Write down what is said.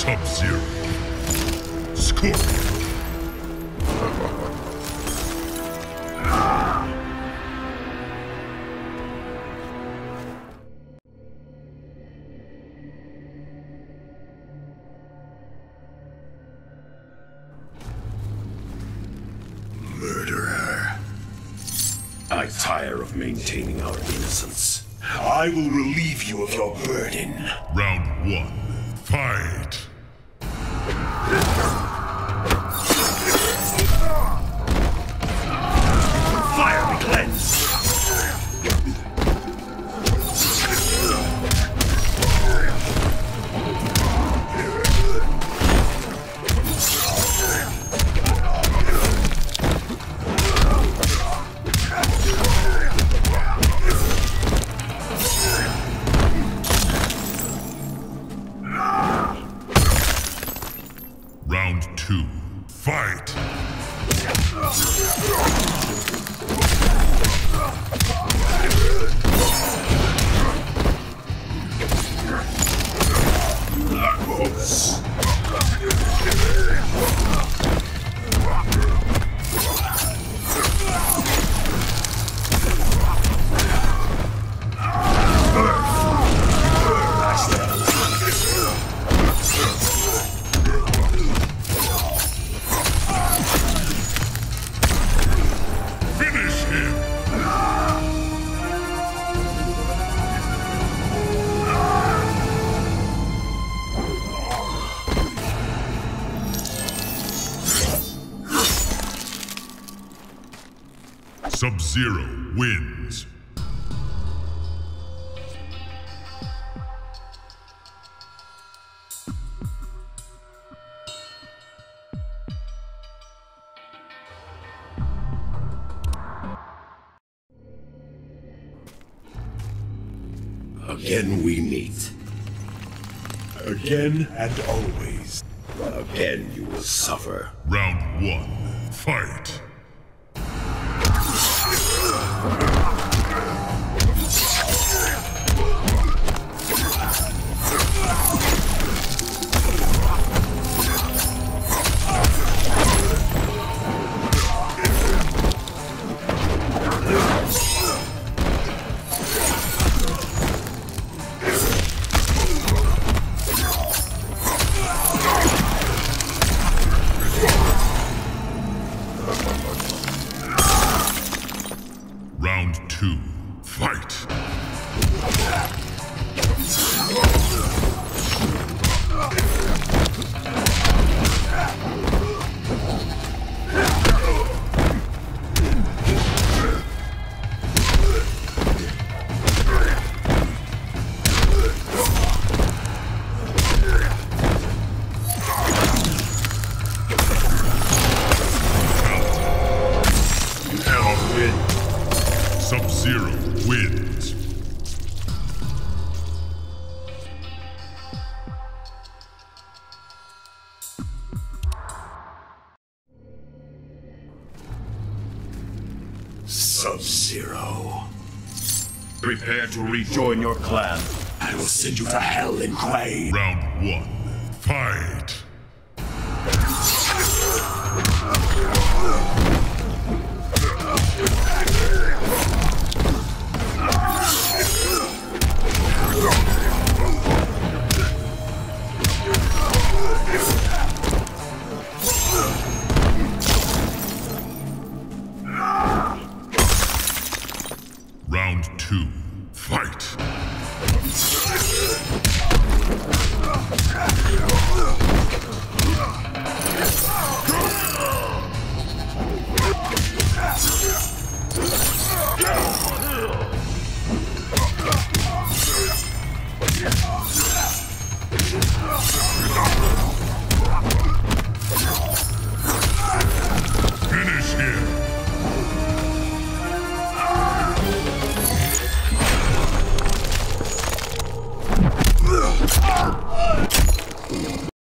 Sub-Zero. Scorpion. Murderer. I tire of maintaining our innocence. I will relieve you of your burden. Round 1. Fight! Fire be cleansed! Round 2. Fight! Finish him! Sub-Zero wins. Again we meet. Again and always. Again you will suffer. Round 1. Fight! Round 2. Fight! Sub-Zero wins. Sub-Zero. Prepare to rejoin your clan. I will send you to hell in Quay. Round 1. Fight! Round 2.